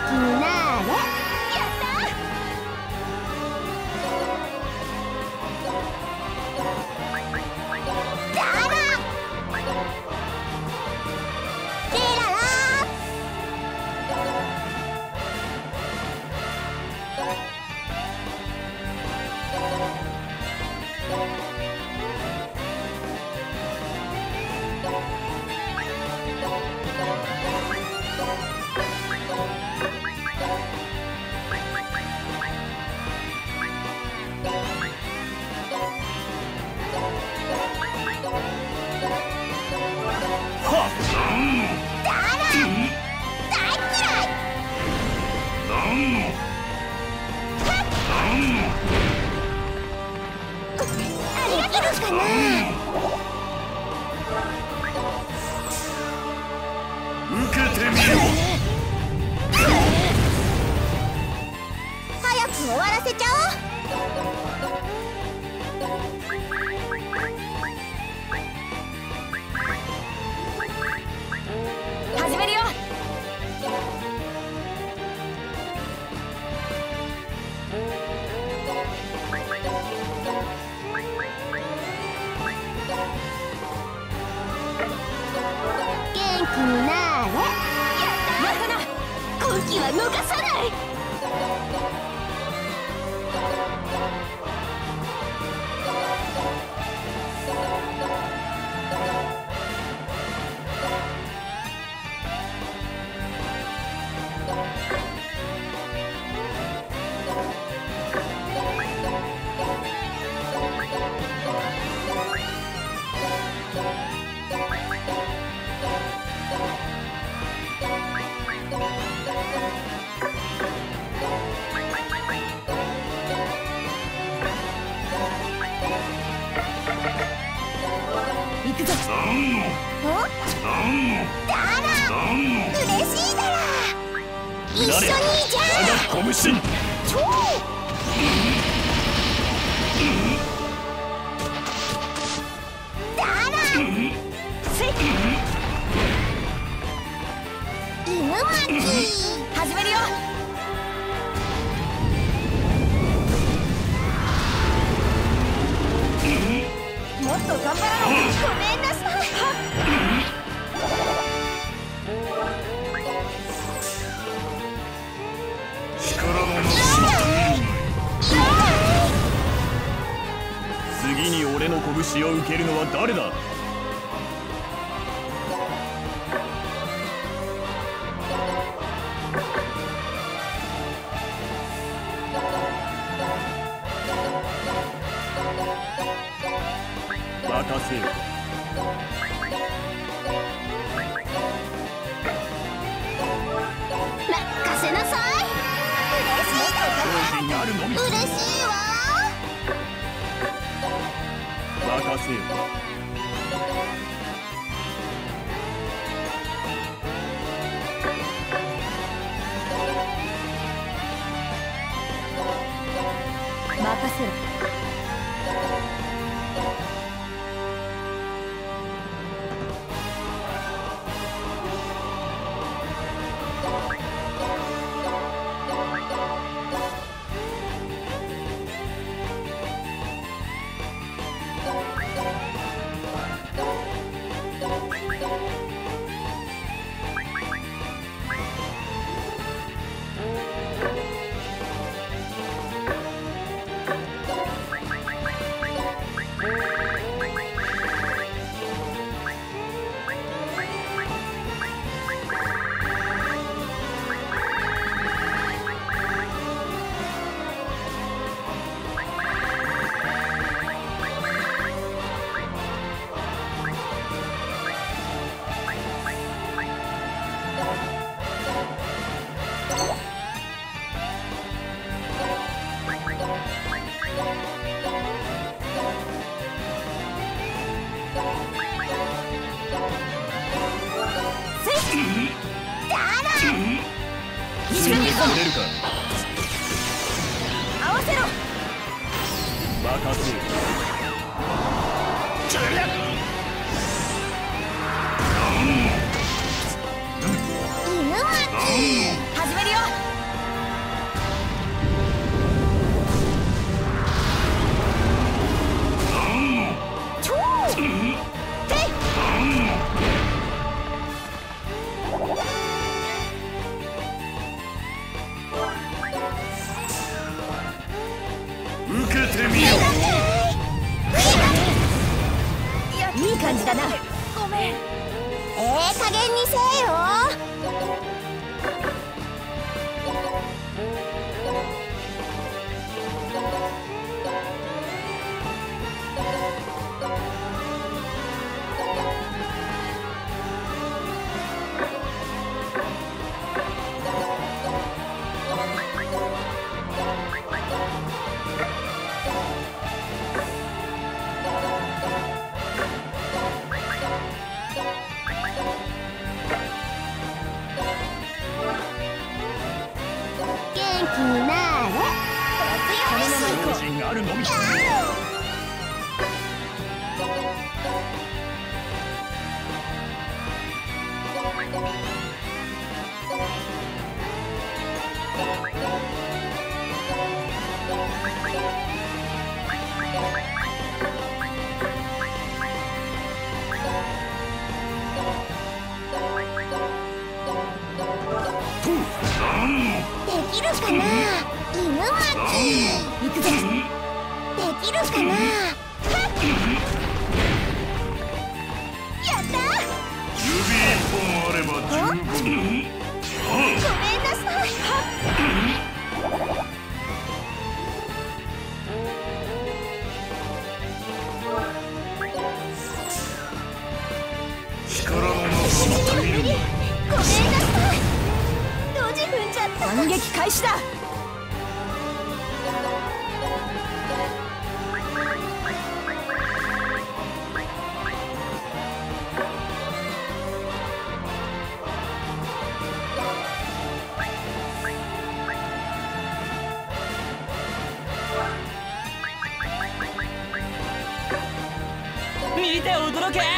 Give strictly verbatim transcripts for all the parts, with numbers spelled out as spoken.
気になーれ。やったー。だらレララ終わらせちゃおう。始めるよ。元気になーれ。やったな。今季は逃さない。行くぞ。お？だら、嬉しいだら。一緒にじゃあ。拳。超。だら。せ。犬巻き。始めるよ。もっと頑張らない。ごめんなさい。力のなし。次に俺の拳を受けるのは誰だ。任せよ。任せなさい。嬉しいだろ。嬉しいわ。任せよ。任せろ。出るか。合わせろ。任せる。犬巻き。始めるよ。 てみよう。 いい感じだな。 ごめん。ええ加減にせえよ。元気になーれ。個人があるのみ。できるかな、犬巻き。行くぜ。できるかな。やった。 指一本あれば十分。 ごめんなさい。 力の中を見る。 ごめんなさい。ドジ踏んじゃった。 反撃開始だ。 見て驚け。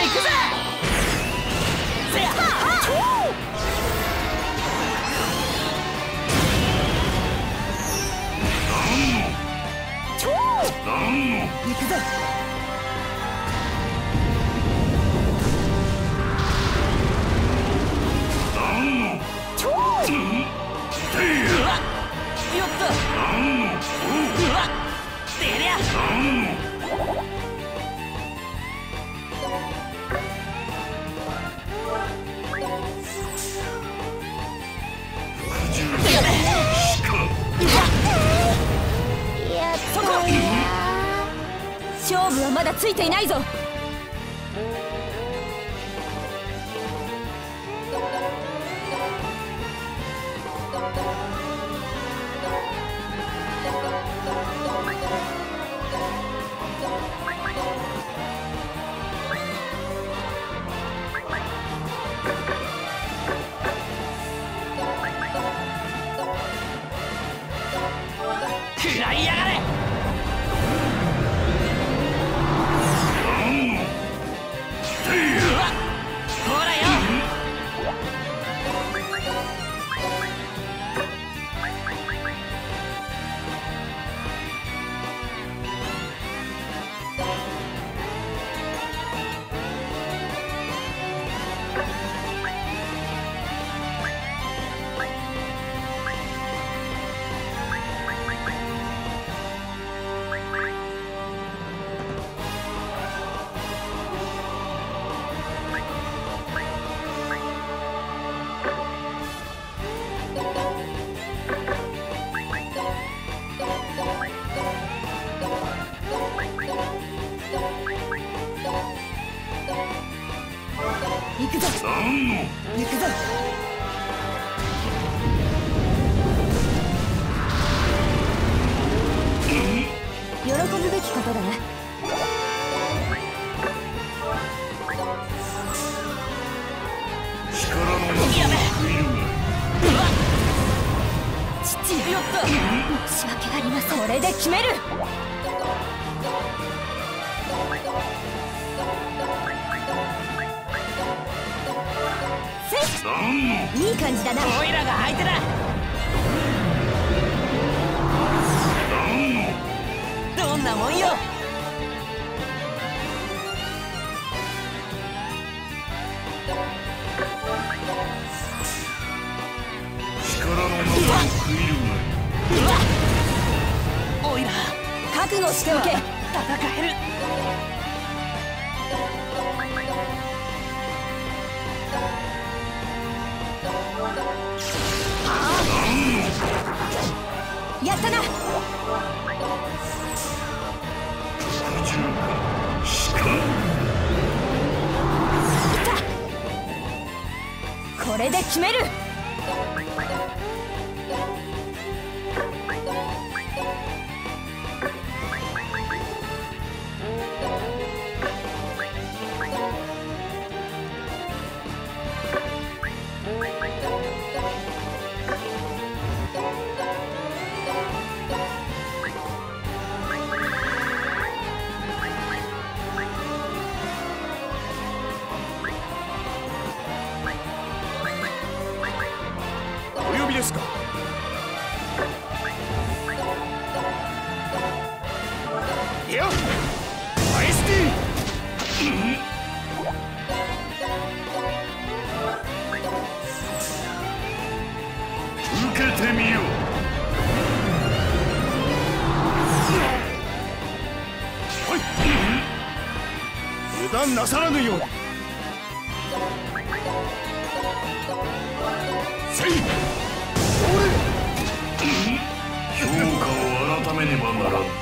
行くぜ。せや行くぜ。よっと。うわっ出りゃ。 やっそこ。勝負はまだついていないぞ。食らいやがれ。うわっほらよ。行くぞ。行くぞ。喜ぶべきことだな。 力の中にやべ。 いるうわっ父よっと。申し訳ありません。これで決める。いい感じだな。オイラが相手だ。どんなもんよ。 力の中にいるうわっオイラ覚悟しておけ。戦える。やったな。これで決める。 お呼びですか。いやアイスティー。受けてみよう。はい油断なさらぬように。せい評価を改めねばならん。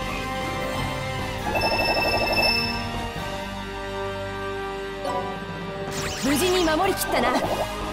無事に守りきったな。